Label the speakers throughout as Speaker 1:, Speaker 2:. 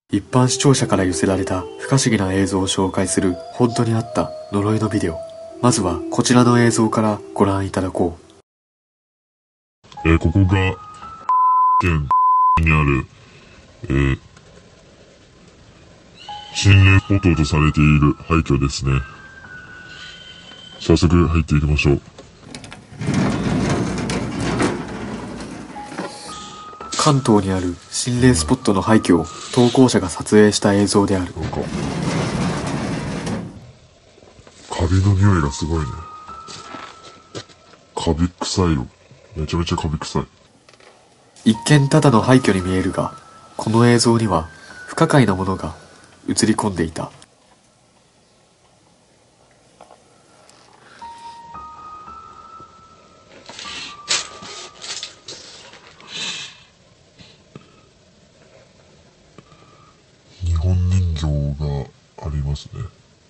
Speaker 1: 一般視聴者から寄せられた不可思議な映像を紹介する本当にあった呪いのビデオ。まずはこちらの映像からご覧いただこ
Speaker 2: う。ここが県にある、心霊スポットとされている廃墟ですね。早速入っていきましょう。
Speaker 1: 関東にある心霊スポットの廃墟を投稿者が撮影した映像である。
Speaker 2: なんかカビの匂いがすごいね。カビ臭いよ。めちゃめちゃカビ臭い。
Speaker 1: 一見ただの廃墟に見えるが、この映像には不可解なものが映り込んでいた。
Speaker 2: 日本人形がありますね。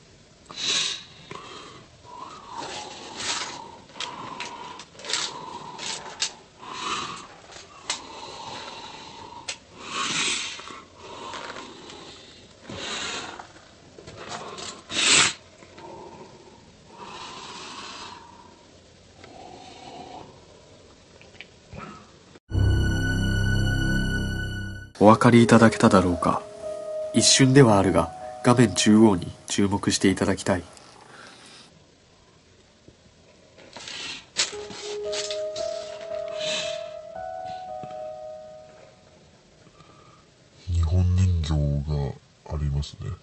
Speaker 1: お分かりいただけただろうか。一瞬ではあるが、画面中央に注目していただきたい。
Speaker 2: 日本人形がありますね。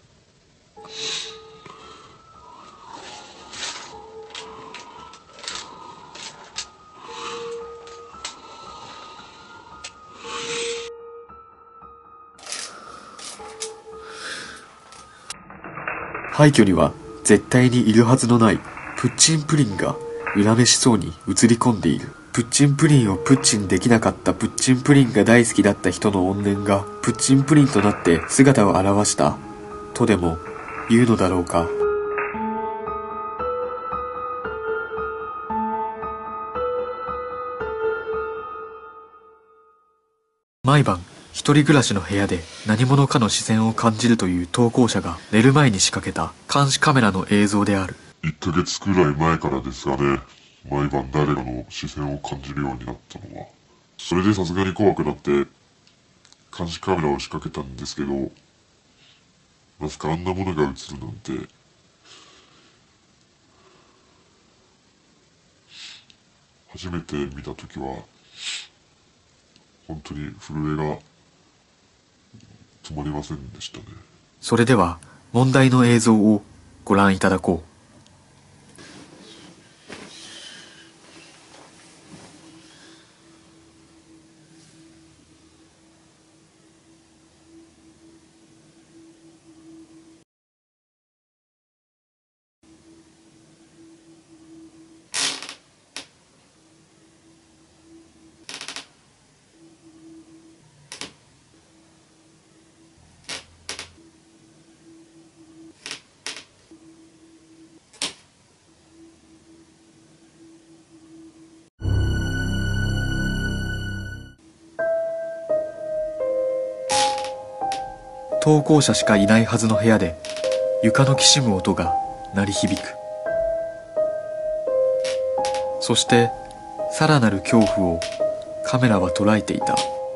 Speaker 1: 廃墟には絶対にいるはずのないプッチンプリンが恨めしそうに映り込んでいる。プッチンプリンをプッチンできなかったプッチンプリンが大好きだった人の怨念がプッチンプリンとなって姿を現したとでも言うのだろうか。毎晩一人暮らしの部屋で何者かの視線を感じるという投稿者が寝る前に仕掛けた監視カメラの映像である。
Speaker 2: 1ヶ月くらい前からですがね、毎晩誰かの視線を感じるようになったのは。それでさすがに怖くなって監視カメラを仕掛けたんですけど、まさかあんなものが映るなんて。初めて見たときは本当に震えが止まりませんでしたね。
Speaker 1: それでは問題の映像をご覧いただこう。投稿者しかいないはずの部屋で床のきしむ音が鳴り響く。そしてさらなる恐怖をカメラは捉えていた。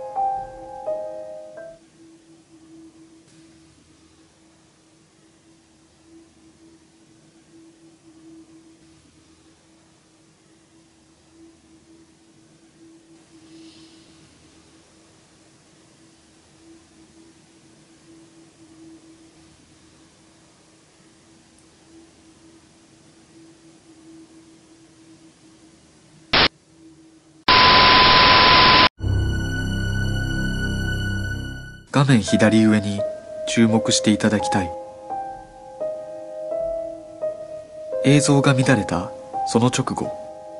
Speaker 1: 画面左上に注目していただきたい。映像が乱れたその直後、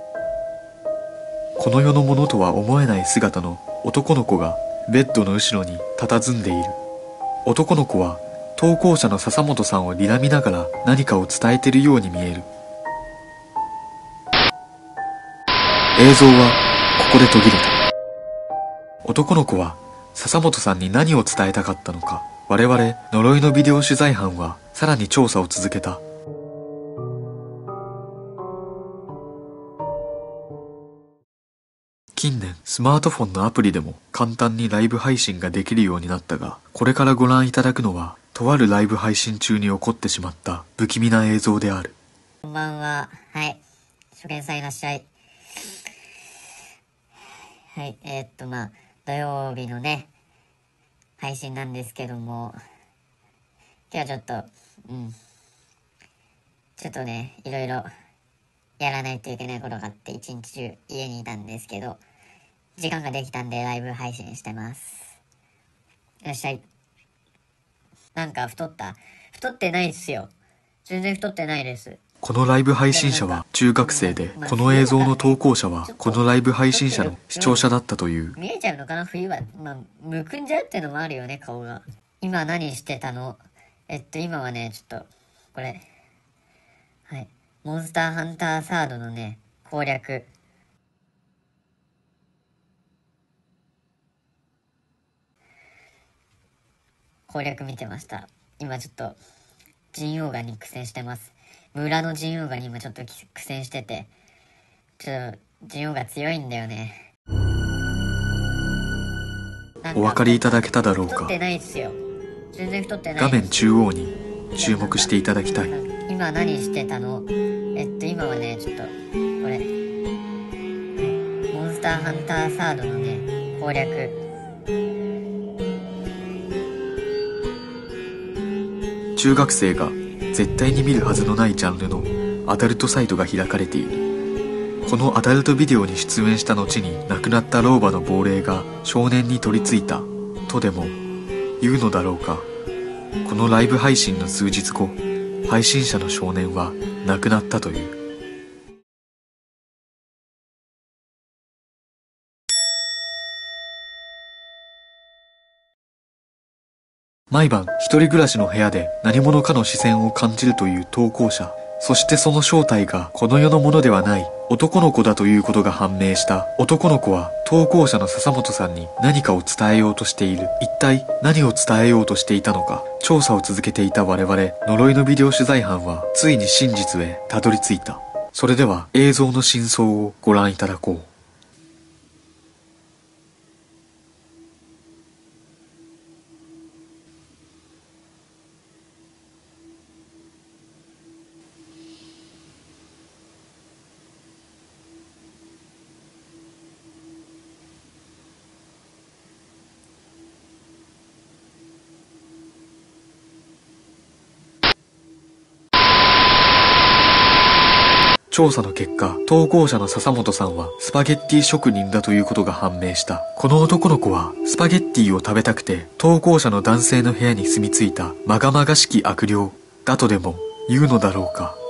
Speaker 1: この世のものとは思えない姿の男の子がベッドの後ろに佇んでいる。男の子は投稿者の笹本さんを睨みながら何かを伝えているように見える。映像はここで途切れた。男の子は笹本さんに何を伝えたかったのか。 我々呪いのビデオ取材班はさらに調査を続けた。近年スマートフォンのアプリでも簡単にライブ配信ができるようになったが、これからご覧いただくのはとあるライブ配信中に起こってしまった不気味な映像である。
Speaker 3: こんばんは。はい。初見さんいらっしゃい。はい。土曜日のね、配信なんですけども、今日はちょっとね、いろいろやらないといけないことがあって一日中家にいたんですけど、時間ができたんでライブ配信してます。いらっしゃい。なんか太ってないっすよ。全然太ってないです。
Speaker 1: このライブ配信者は中学生で、この映像の投稿者はこのライブ配信者の視聴者だったという。
Speaker 3: 見えちゃうのかな、冬は。むくんじゃうっていうのもあるよね、顔が。今何してたの？今はね、ちょっと、これ。はい。モンスターハンターサードのね、攻略。見てました。今ちょっと、ジンオウガに苦戦してます。村のジンオウガに今ちょっと苦戦してて、ちょっと、ジンオウガ強いんだよね。
Speaker 1: お分かりいただけただろうか。
Speaker 3: 太ってないっすよ。全然太ってない。
Speaker 1: 画面中央に注目していただきたい。
Speaker 3: 今何してたの？今はね、ちょっと、これ。モンスターハンターサードのね、攻略。
Speaker 1: 中学生が絶対に見るはずのないジャンルのアダルトサイトが開かれている。このアダルトビデオに出演した後に亡くなった老婆の亡霊が少年に取り付いたとでも言うのだろうか。このライブ配信の数日後、配信者の少年は亡くなったという。毎晩一人暮らしの部屋で何者かの視線を感じるという投稿者。そしてその正体がこの世のものではない男の子だということが判明した。男の子は投稿者の笹本さんに何かを伝えようとしている。一体何を伝えようとしていたのか。調査を続けていた我々呪いのビデオ取材班はついに真実へたどり着いた。それでは映像の真相をご覧いただこう。調査の結果、投稿者の笹本さんはスパゲッティ職人だということが判明した。この男の子はスパゲッティを食べたくて投稿者の男性の部屋に住み着いたまがまがしき悪霊だとでも言うのだろうか。